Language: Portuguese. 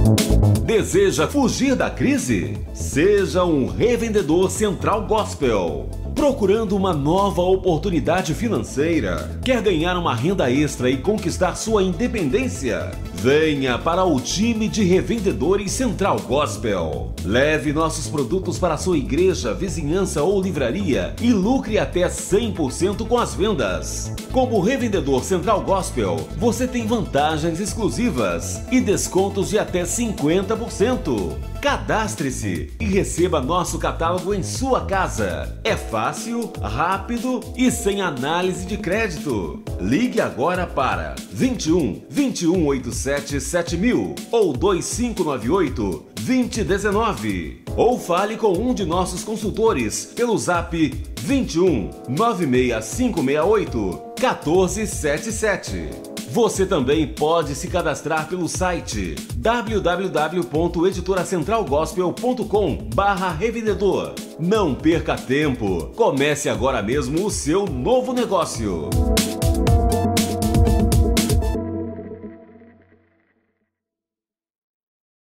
Deseja fugir da crise? Seja um revendedor Central Gospel. Procurando uma nova oportunidade financeira? Quer ganhar uma renda extra e conquistar sua independência? Venha para o time de revendedores Central Gospel. Leve nossos produtos para a sua igreja, vizinhança ou livraria e lucre até 100% com as vendas. Como revendedor Central Gospel, você tem vantagens exclusivas e descontos de até 50%. Cadastre-se e receba nosso catálogo em sua casa. É fácil, rápido e sem análise de crédito. Ligue agora para 21 2187 7000 ou 2598 2019 ou fale com um de nossos consultores pelo Zap 21 96568 1477. Você também pode se cadastrar pelo site www.editoracentralgospel.com/revendedor. Não perca tempo. Comece agora mesmo o seu novo negócio.